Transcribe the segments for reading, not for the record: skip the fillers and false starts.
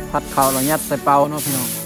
ผัดข้าวแล้วยัดใส่เปาเนาะพี่น้อง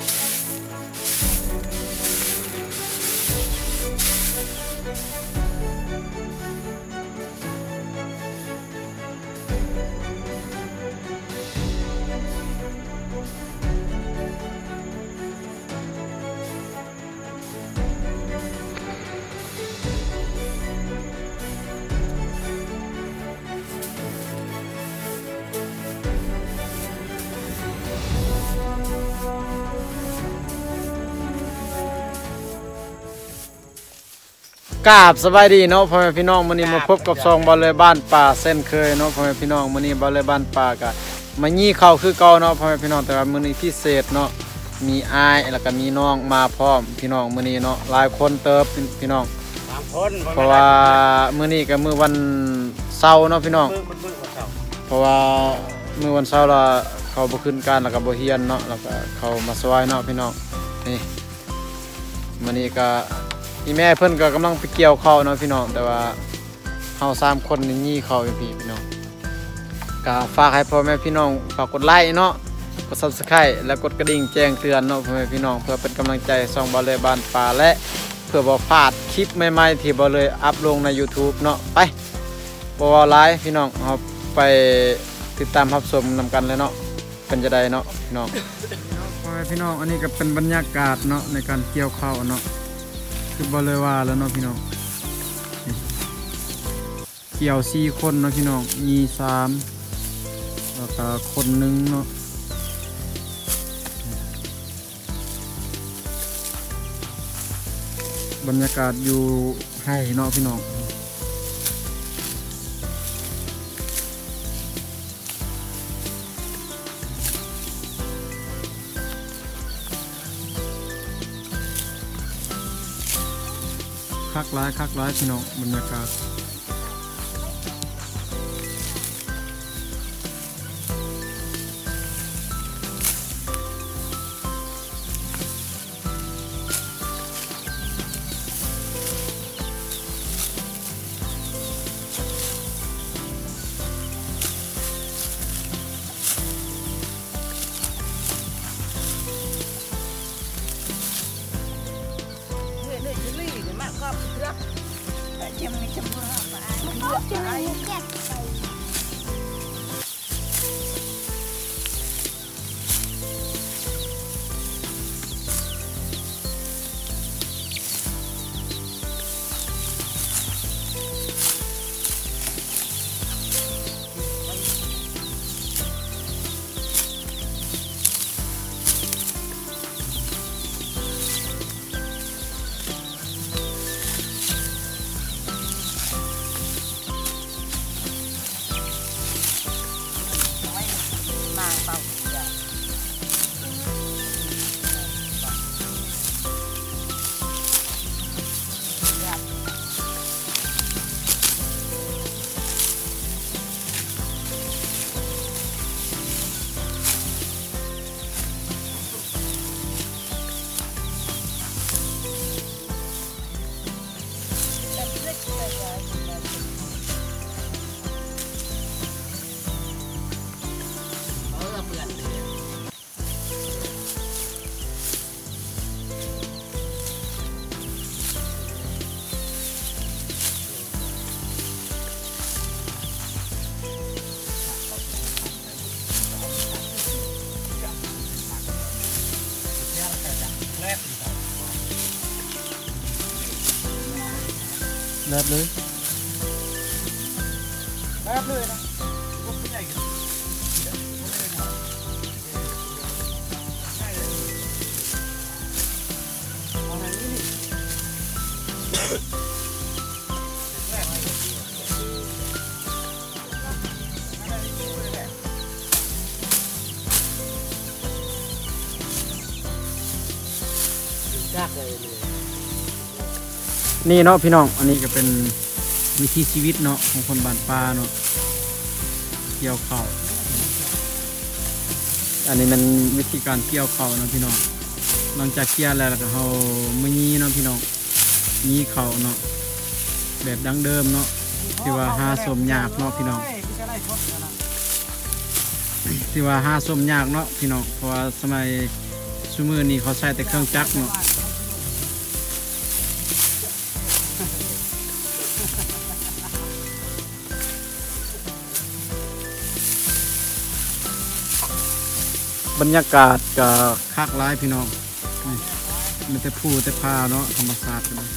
กราบสบายดีเนาะพ่อแม่พี่น้องมื้อนี้มาพบกับซองบอลเลยบ้านป่าเส้นเคยเนาะพ่อแม่พี่น้องมื้อนี้บอลเลยบ้านป่ากะมายี่เข้าคือเก่าเนาะพ่อแม่พี่น้องแต่ว่ามื้อนี้พิเศษเนาะมีอ้ายแล้วก็มีน้องมาพร้อมพี่น้องมื้อนี้เนาะหลายคนเติบพี่น้องเพราะว่ามื้อนี้ก็มื้อวันเสาร์เนาะพี่น้องเพราะว่ามื้อวันเสาร์เราเขาบ่ขึ้นการแล้วก็บ่เฮียนเนาะแล้วก็เขามาซอยเนาะพี่น้องนี่มื้อนี้ก็พี่แม่เพิ่นก็กำลังไปเกี่ยวข้าวเนาะพี่น้องแต่ว่าเฮา3คนนี่ข้าวอยู่พี่น้องก็ฝากให้พ่อแม่พี่น้องฝากกดไลค์เนาะกด Subscribe และกดกระดิ่งแจ้งเตือนเนาะพ่อแม่พี่น้องเพื่อเป็นกำลังใจส่องบอลเลยบ้านป่าและเพื่อบ่พลาดคลิปใหม่ๆที่บอลเลยอัพลงใน YouTube เนาะไปบ่ว่าหลายพี่น้องเฮาไปติดตามรับชมนำกันเลยเนาะเป็นจะได้เนาะพี่น้องพ่อแม่พี่น้องอันนี้ก็เป็นบรรยากาศเนาะในการเกี่ยวข้าวเนาะคือบอเลยว่าแล้วเนาะพี่น้องเกี่ยว4คนเนาะพี่น้องมี3แล้วก็คนนึงเนาะบรรยากาศอยู่ให้เนาะพี่น้องคักร้ายพี่น้องบรรยากาศแบบเลยนะนี่เนาะพี่น้องอันนี้ก็เป็นวิถีชีวิตเนาะของคนบ้านป่าเนาะเกี่ยวข้าวอันนี้มันวิธีการเกี่ยวข้าวเนาะพี่น้องหลังจากเกี่ยวแล้วก็เอามือยีเนาะพี่น้องยีข้าวเนาะแบบดั้งเดิมเนาะที่ว่าหาสมหยาบเนาะพี่น้องที่ว่าหาส้มยากเนาะพี่น้องเพราะว่าสมัยซุมื้อนี้เขาใช้แต่เครื่องจักรเนาะบรรยากาศก็คักหลายพี่น้องมีแต่ผู้แต่พาเนาะธรรมชาติเลย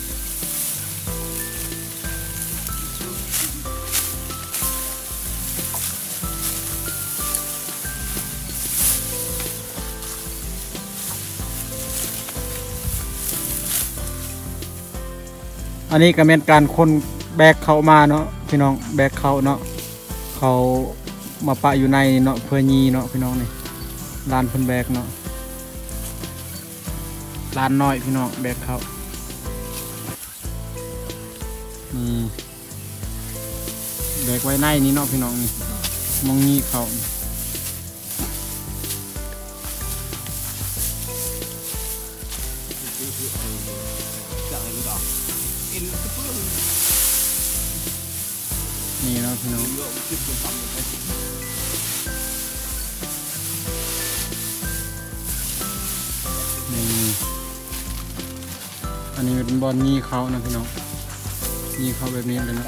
อันนี้ก็เป็นการคนแบกเขามาเนาะพี่น้องแบกเขาเนาะเขามาปะอยู่ในเนาะเพื่อยีเนาะพี่น้องนี่ลานเพิ่นแบกเนาะลานน้อยพี่น้องแบกเขานี่แบกไว้ในนี้เนาะพี่น้องนี่มองยีเขานี่เนาะพี่น้องนี่อันนี้เป็นบอลยีเขานะพี่น้องยีเขาแบบนี้เลยนะ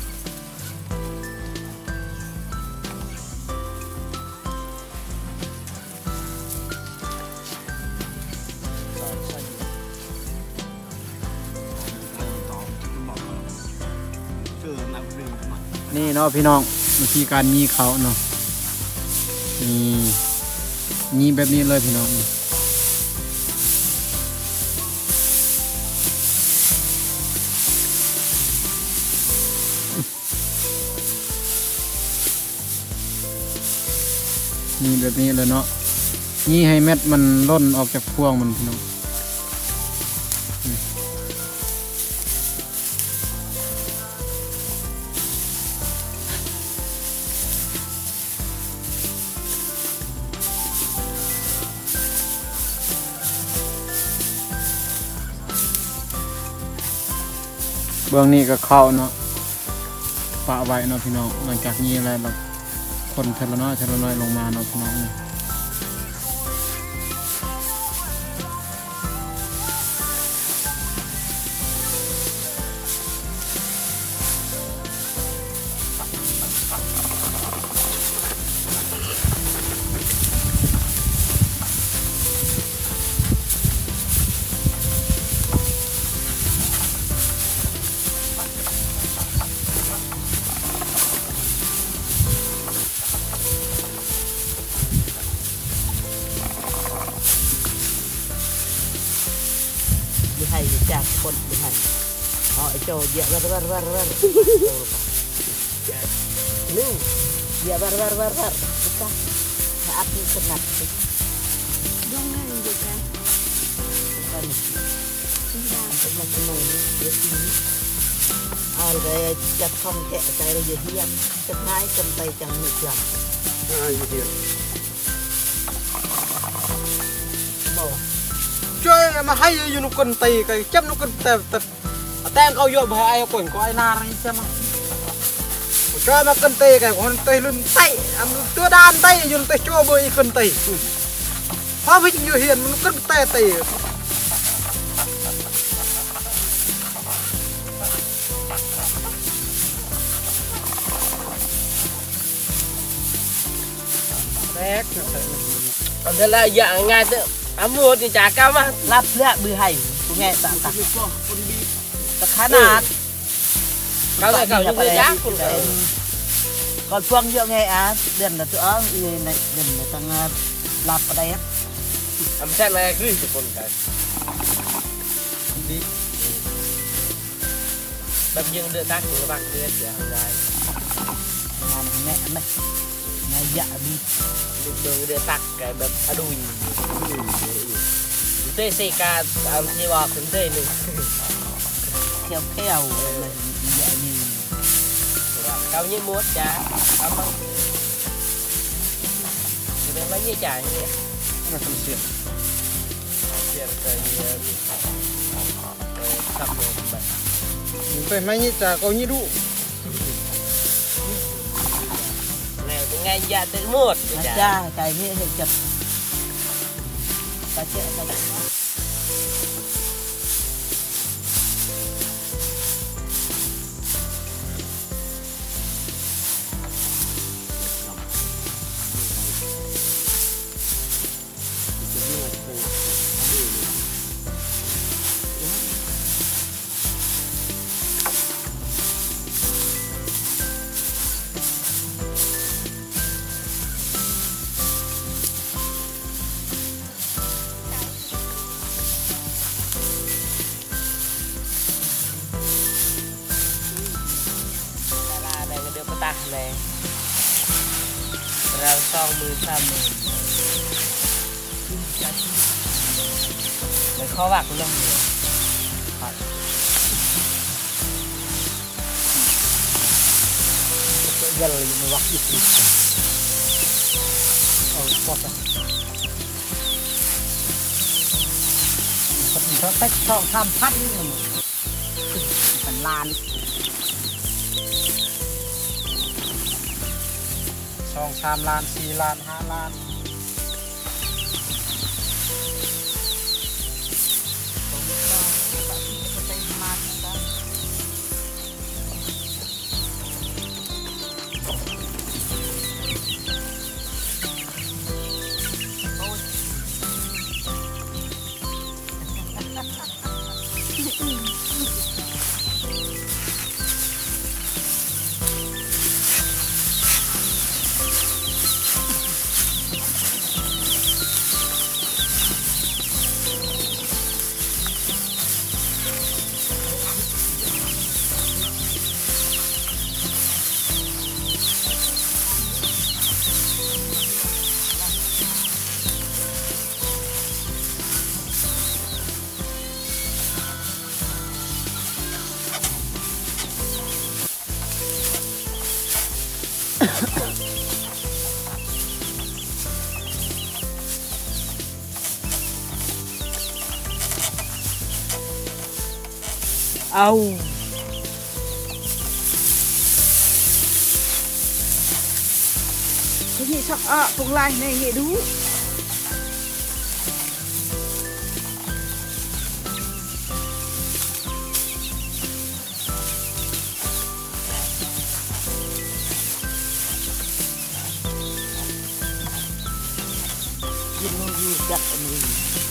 นี่เนาะพี่น้องวิธีการยีเขาเนาะยีแบบนี้เลยพี่น้องยีแบบนี้เลยเนาะยีให้เม็ดมันล่นออกจากพวงมันพี่น้องเบื้องนี้ก็เข้าเนาะปะไว้เนาะพี่น้องหลังจากนี้อะไรแบบคนเทละน้อยลงมาเนาะพี่น้องนี่ hay chặt con hay họ cho dạ var lu dạ var kita saat ini senang jangan juga kan tidak teman-teman di sini ada chặt không kẹt cái là gì hiền chặt ngay cầm tay chẳng được làm màu chơi mà hay như nó cần tì cái chấp nó cần tem câu vô bởi ai quẩn có ai na ra xem mà chơi mà cần tì cái con tì lên tay tua đan tay dùng tay cho bơi cần tì hóa vinh như hiền nó cần tè tì còn đây là dạng ngay tự mua thì chả cao mà lắp lẹ bự hay nghe tạ tạ khá nạt cao lại cao như cái giác còn phương nhựa nghe á đền là chỗ người này đền là tăng lắp ở đây á em xem này cứ con cái đi đâm dương đưa tác của bạn đưa sẽ hàng dài làm mẹ này ngay dạ đi đường đưa tắc cáiแบบอดุยเตะเซกาอันที่ว่าคุณเตะหนึ่งเขียวเขียวใหญ่ยืนcao như muốt chả cảm ơn thì bên mấy như chả như vậy mà cần xiên cái sắp rồi vậy phải mấy như chả có như đủ nghe cũng ngay dạ tới một cha cái này hình chập cái chuyện cái ta này ra xong 13 mình khó bạc luôn giờ là mình bạc ít tốt nó tách cho tham phát như là phần lan Song 3 ล้าน 4 ล้าน 5 ล้าน Au cái gì sao cùng lại này nghệ đú gì chặt mình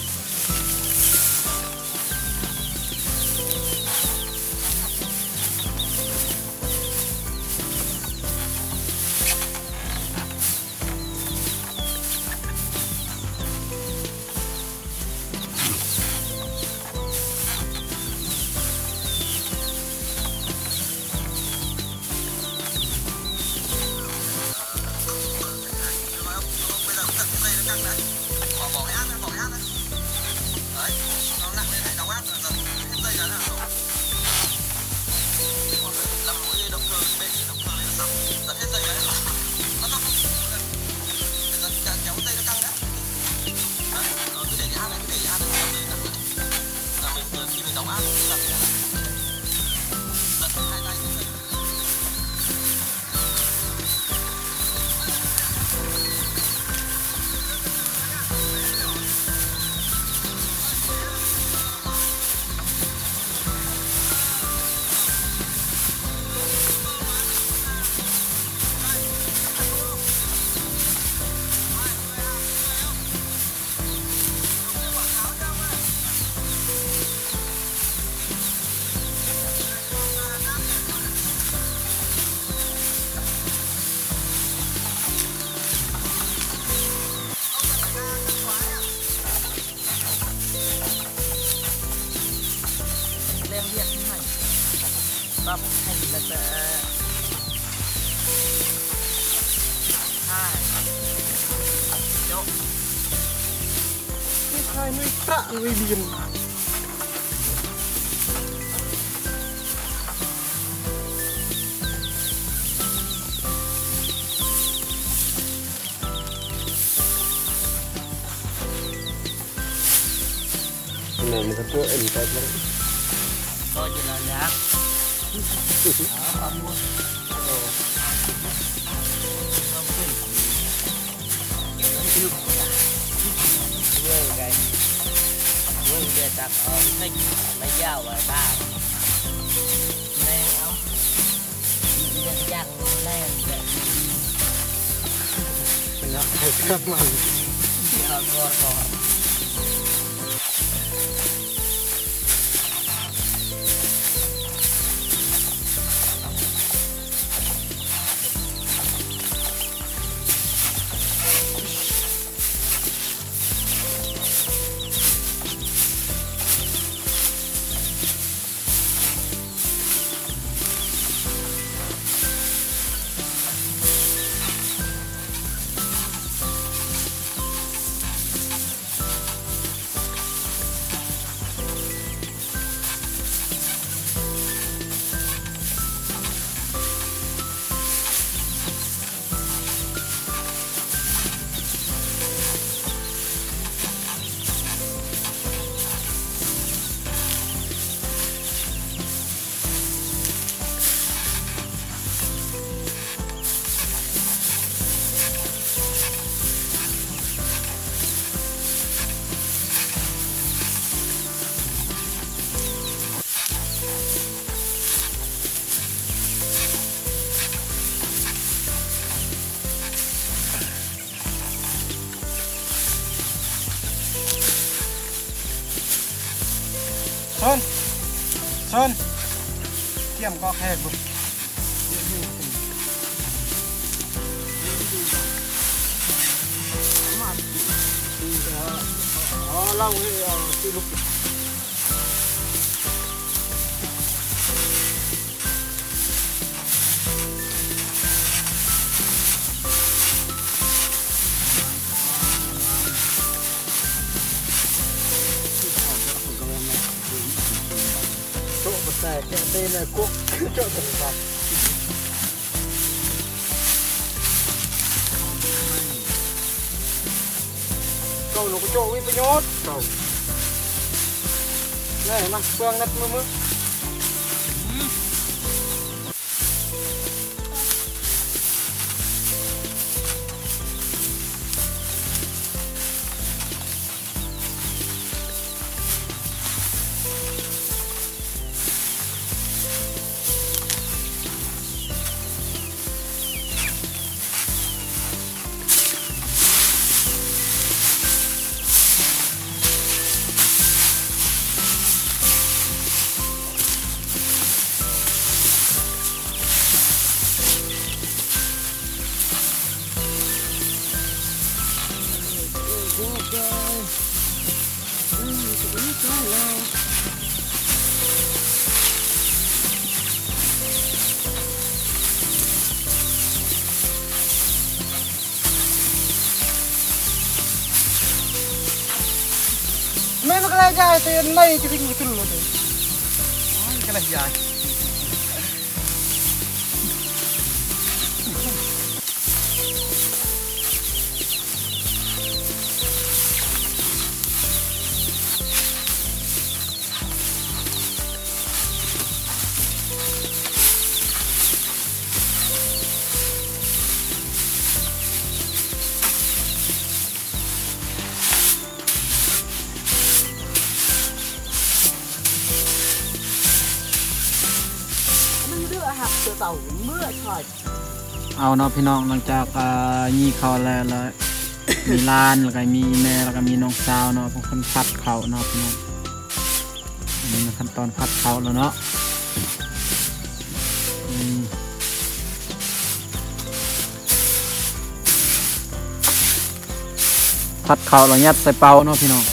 tập hay là hai mươi tạ người liền này một cái chỗ em tay nó coi như là giá ở mua ลึกเมื่อไงเมื่อเดือดตักเอาไม่ยาวไว้บ้างแรงเอาเดือดยากแรงเดือดนะใครเครื่องมันเอาตัวก่อนชนเทียมก็แค่บุอ๋อเล่าให้ที่ลูกโจ๊กแต่แกเต้นเลยกุ๊กโจ๊กแต่ครับเก่าหนูก็โจ๊กวิประโยชน์เก่านี่มาเปลืองนัดมือไม่มาอะไรใจเตียนไม่จะวิ่งขึ้นเลยก็เลยใหญ่เต่าเมื่อชอยเอาเนาะพี่น้องหลังจากยี่เขาแล้วมีลานแล้วก็มีแม่แล้วก็มีน้องสาวเนาะเป็นคนพัดเขาเนาะพี่น้องอันนี้เป็นขั้นตอนพัดเขาแล้วเนาะพัดเขาเรายัดใส่เปาเนาะพี่น้อง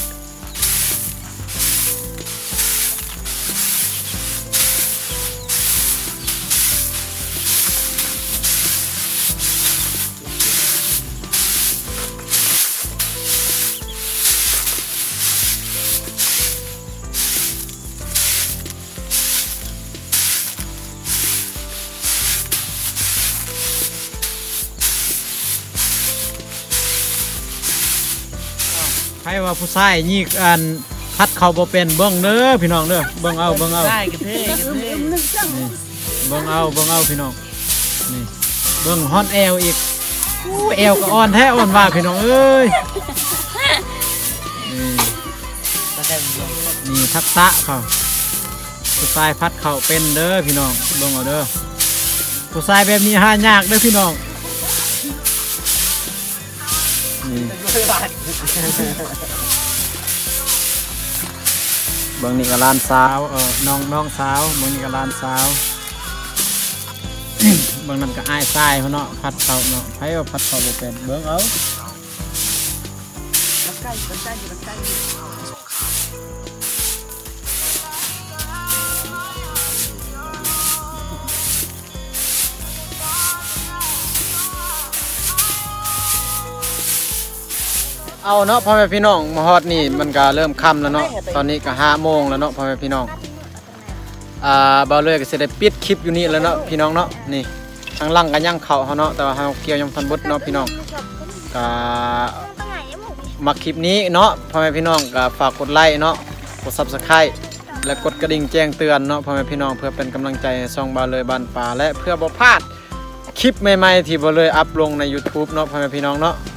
ใครว่าผู้ชายยี่อันพัดเขาบ่เป็นเบิ่งเด้อพี่น้องเด้อเบิ่งเอาได้กระเทยกระเทยเบิ่งเอาพี่น้องนี่เบิ่งฮอนแอลอีกเอวก็อ่อนแท้อ่อนว่าพี่น้องเอ้ยนี่ทักษะเขาผู้ชายพัดเข่าเป็นเด้อพี่น้องเบิ่งเอาเด้อผู้ชายแบบนี้หายากเด้อพี่น้องนี่เบิ่งนี่ก็หลานสาวน้องสาวเบิ่งนี่ก็หลานสาว เบิ่งนั่นก็อ้ายทรายเขาเนาะพัดเข่าเนาะไผว่าพัดเข่าบ่เป็นเบิ่งเอาเอาเนาะพ่อแม่พี่น้องมาฮอดนี่มันก็เริ่มค่ำแล้วเนาะตอนนี้ก็5 โมงแล้วเนาะพ่อแม่พี่น้องเบาเลยก็สิได้ปิดคลิปอยู่นี่แล้วเนาะพี่น้องเนาะนี่ทางหลังก็ยังเข้าเฮาเนาะแต่ว่าเฮาเกี่ยวยังทันเบิดเนาะพี่น้องก็มักคลิปนี้เนาะพ่อแม่พี่น้องก็ฝากกดไลค์เนาะกด Subscribe และกดกระดิ่งแจ้งเตือนเนาะพ่อแม่พี่น้องเพื่อเป็นกำลังใจให้ช่องเบาเลยบ้านป่าและเพื่อบ่พลาดคลิปใหม่ๆที่เบาเลยอัพลงใน YouTube เนาะพ่อแม่พี่น้องเนาะ